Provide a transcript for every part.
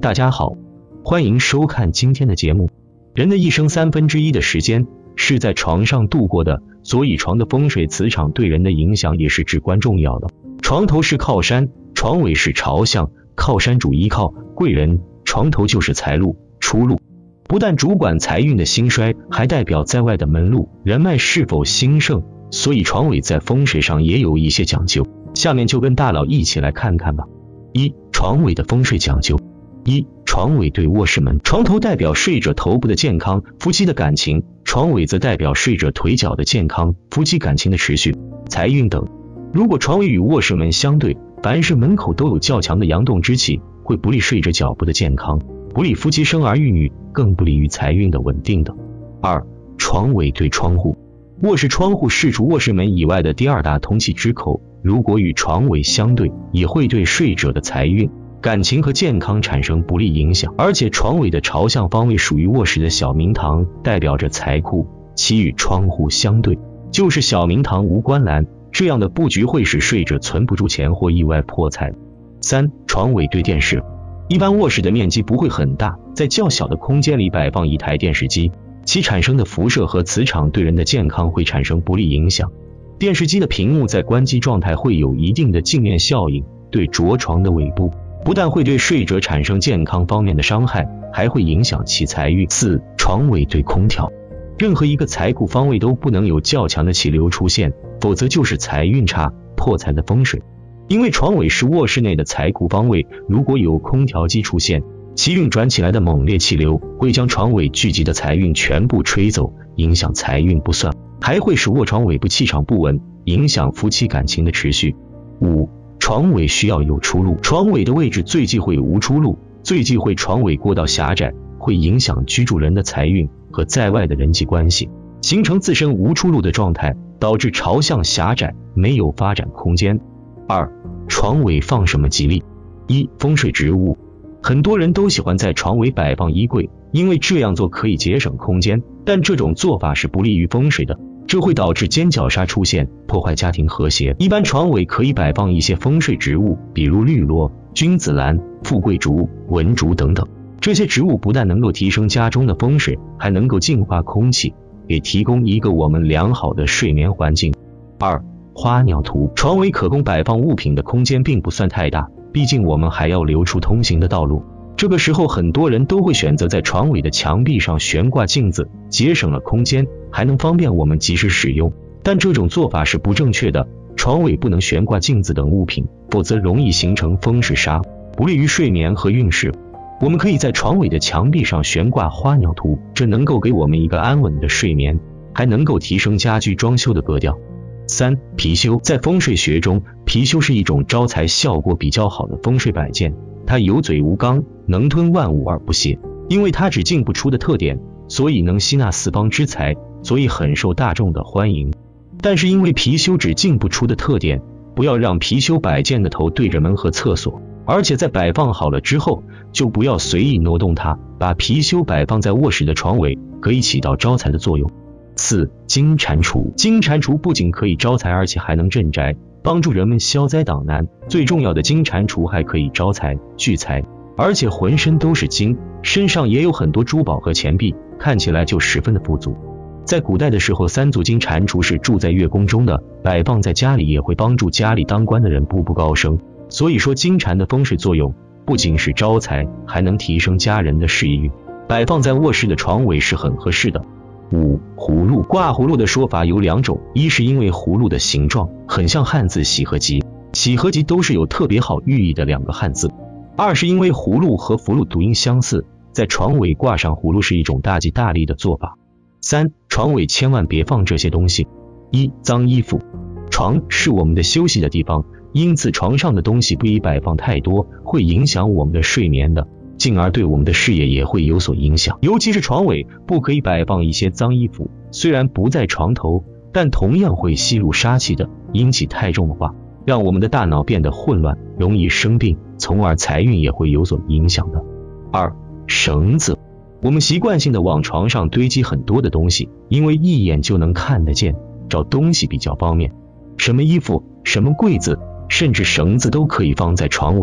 大家好，欢迎收看今天的节目。人的一生1/3的时间是在床上度过的，所以床的风水磁场对人的影响也是至关重要的。床头是靠山，床尾是朝向，靠山主依靠贵人，床头就是财路、出路。不但主管财运的兴衰，还代表在外的门路、人脉是否兴盛，所以床尾在风水上也有一些讲究。下面就跟大佬一起来看看吧。一、床尾的风水讲究。一、床尾对卧室门。床头代表睡者头部的健康、夫妻的感情，床尾则代表睡者腿脚的健康、夫妻感情的持续、财运等。如果床尾与卧室门相对，凡是门口都有较强的阳动之气，会不利睡者脚部的健康，不利夫妻生儿育女，更不利于财运的稳定的。二、床尾对窗户。卧室窗户是除卧室门以外的第二大通气之口，如果与床尾相对，也会对睡者的财运、感情和健康产生不利影响。而且床尾的朝向方位属于卧室的小明堂，代表着财库，其与窗户相对，就是小明堂无关栏，这样的布局会使睡者存不住钱或意外破财。三、床尾对电视。一般卧室的面积不会很大，在较小的空间里摆放一台电视机，其产生的辐射和磁场对人的健康会产生不利影响。电视机的屏幕在关机状态会有一定的镜面效应，对着床的尾部不但会对睡者产生健康方面的伤害，还会影响其财运。四、床尾对空调。任何一个财库方位都不能有较强的气流出现，否则就是财运差、破财的风水。因为床尾是卧室内的财库方位，如果有空调机出现，其运转起来的猛烈气流会将床尾聚集的财运全部吹走，影响财运不算，还会使卧床尾部气场不稳，影响夫妻感情的持续。五、床尾需要有出路。床尾的位置最忌讳无出路，最忌讳床尾过道狭窄，会影响居住人的财运和在外的人际关系，形成自身无出路的状态，导致朝向狭窄，没有发展空间。二、床尾放什么吉利？一、风水植物。很多人都喜欢在床尾摆放衣柜，因为这样做可以节省空间，但这种做法是不利于风水的，这会导致尖角煞出现，破坏家庭和谐。一般床尾可以摆放一些风水植物，比如绿萝、君子兰、富贵竹、文竹等等。这些植物不但能够提升家中的风水，还能够净化空气，也提供一个我们良好的睡眠环境。二、花鸟图。床尾可供摆放物品的空间并不算太大，毕竟我们还要留出通行的道路。这个时候很多人都会选择在床尾的墙壁上悬挂镜子，节省了空间，还能方便我们及时使用。但这种做法是不正确的，床尾不能悬挂镜子等物品，否则容易形成风水煞，不利于睡眠和运势。我们可以在床尾的墙壁上悬挂花鸟图，这能够给我们一个安稳的睡眠，还能够提升家居装修的格调。三、貔貅。在风水学中，貔貅是一种招财效果比较好的风水摆件，它有嘴无肛，能吞万物而不泄。因为它只进不出的特点，所以能吸纳四方之财，所以很受大众的欢迎。但是因为貔貅只进不出的特点，不要让貔貅摆件的头对着门和厕所，而且在摆放好了之后，就不要随意挪动它，把貔貅摆放在卧室的床尾，可以起到招财的作用。四、金蟾蜍。金蟾蜍不仅可以招财，而且还能镇宅，帮助人们消灾挡难。最重要的，金蟾蜍还可以招财聚财，而且浑身都是金，身上也有很多珠宝和钱币，看起来就十分的富足。在古代的时候，三足金蟾蜍是住在月宫中的，摆放在家里也会帮助家里当官的人步步高升。所以说金蟾的风水作用不仅是招财，还能提升家人的事业运，摆放在卧室的床尾是很合适的。五、葫芦。挂葫芦的说法有两种，一是因为葫芦的形状很像汉字喜和吉，喜和吉都是有特别好寓意的两个汉字。二是因为葫芦和福禄读音相似，在床尾挂上葫芦是一种大吉大利的做法。三、床尾千万别放这些东西。一、脏衣服。床是我们的休息的地方，因此床上的东西不宜摆放太多，会影响我们的睡眠的，进而对我们的事业也会有所影响。尤其是床尾不可以摆放一些脏衣服，虽然不在床头，但同样会吸入杀气的，阴气太重的话，让我们的大脑变得混乱，容易生病，从而财运也会有所影响的。二、绳子。我们习惯性的往床上堆积很多的东西，因为一眼就能看得见，找东西比较方便。什么衣服、什么柜子，甚至绳子都可以放在床尾。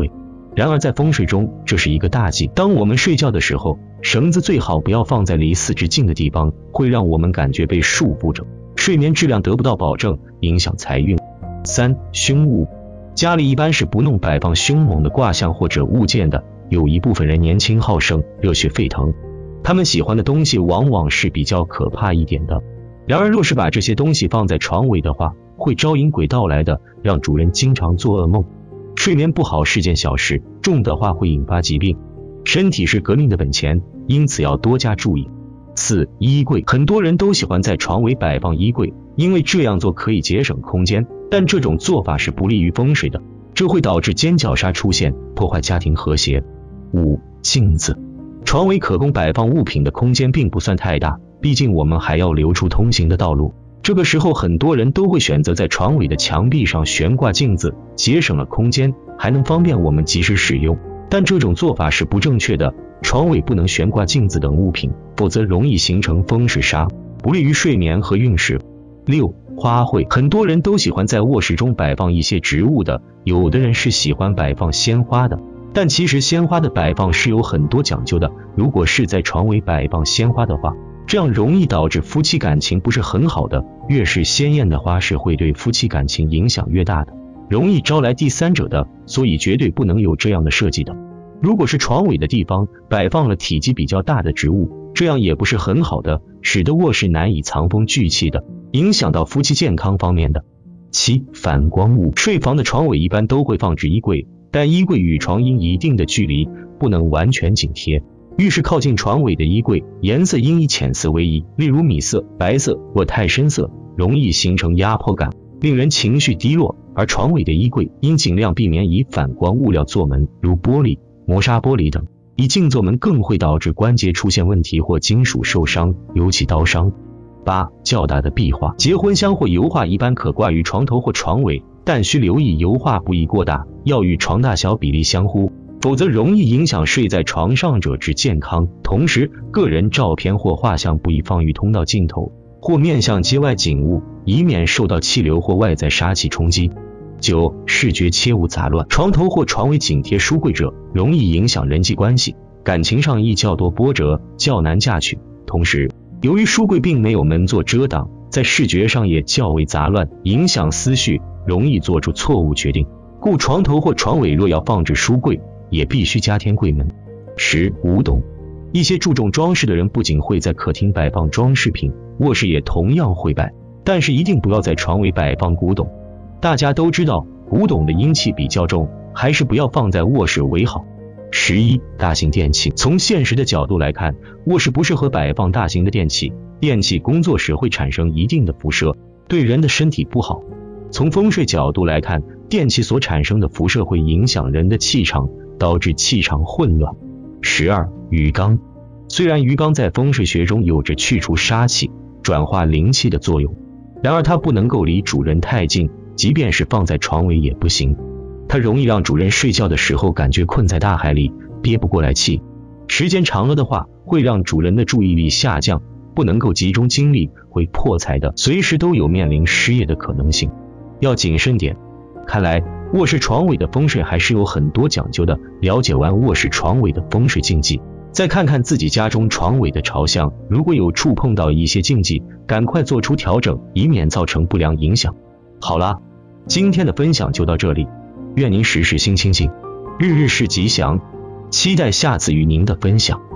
然而在风水中，这是一个大忌。当我们睡觉的时候，绳子最好不要放在离四肢近的地方，会让我们感觉被束缚着，睡眠质量得不到保证，影响财运。3. 凶物。家里一般是不弄摆放凶猛的卦象或者物件的，有一部分人年轻好胜，热血沸腾，他们喜欢的东西往往是比较可怕一点的。然而若是把这些东西放在床尾的话，会招引鬼到来的，让主人经常做噩梦。睡眠不好是件小事，重的话会引发疾病。身体是革命的本钱，因此要多加注意。4. 衣柜。很多人都喜欢在床尾摆放衣柜，因为这样做可以节省空间，但这种做法是不利于风水的，这会导致尖角煞出现，破坏家庭和谐。5. 镜子。床尾可供摆放物品的空间并不算太大，毕竟我们还要留出通行的道路。这个时候很多人都会选择在床尾的墙壁上悬挂镜子，节省了空间，还能方便我们及时使用。但这种做法是不正确的，床尾不能悬挂镜子等物品，否则容易形成风水煞，不利于睡眠和运势。6. 花卉。很多人都喜欢在卧室中摆放一些植物的，有的人是喜欢摆放鲜花的，但其实鲜花的摆放是有很多讲究的，如果是在床尾摆放鲜花的话，这样容易导致夫妻感情不是很好的，越是鲜艳的花是会对夫妻感情影响越大的，容易招来第三者的，所以绝对不能有这样的设计的。如果是床尾的地方摆放了体积比较大的植物，这样也不是很好的，使得卧室难以藏风聚气的，影响到夫妻健康方面的。7. 反光物。睡房的床尾一般都会放置衣柜，但衣柜与床应一定的距离，不能完全紧贴。浴室靠近床尾的衣柜，颜色应以浅色为宜，例如米色、白色或太深色，容易形成压迫感，令人情绪低落。而床尾的衣柜应尽量避免以反光物料做门，如玻璃、磨砂玻璃等，以镜做门更会导致关节出现问题或金属受伤，尤其刀伤。8. 较大的壁画。结婚香或油画一般可挂于床头或床尾，但需留意油画不宜过大，要与床大小比例相呼，否则容易影响睡在床上者之健康。同时，个人照片或画像不宜放于通道尽头，或面向街外景物，以免受到气流或外在杀气冲击。9. 视觉切勿杂乱。床头或床尾紧贴书柜者，容易影响人际关系，感情上亦较多波折，较难嫁娶。同时，由于书柜并没有门座遮挡，在视觉上也较为杂乱，影响思绪，容易做出错误决定。故床头或床尾若要放置书柜，也必须加添柜门。10. 古董。一些注重装饰的人不仅会在客厅摆放装饰品，卧室也同样会摆，但是一定不要在床尾摆放古董。大家都知道古董的阴气比较重，还是不要放在卧室为好。11. 大型电器。从现实的角度来看，卧室不适合摆放大型的电器，电器工作时会产生一定的辐射，对人的身体不好。从风水角度来看，电器所产生的辐射会影响人的气场，导致气场混乱。12. 鱼缸。虽然鱼缸在风水学中有着去除杀气、转化灵气的作用，然而它不能够离主人太近，即便是放在床尾也不行。它容易让主人睡觉的时候感觉困在大海里，憋不过来气，时间长了的话，会让主人的注意力下降，不能够集中精力，会破财的，随时都有面临失业的可能性，要谨慎点。看来卧室床尾的风水还是有很多讲究的。了解完卧室床尾的风水禁忌，再看看自己家中床尾的朝向，如果有触碰到一些禁忌，赶快做出调整，以免造成不良影响。好啦，今天的分享就到这里，愿您时时心清静，日日是吉祥，期待下次与您的分享。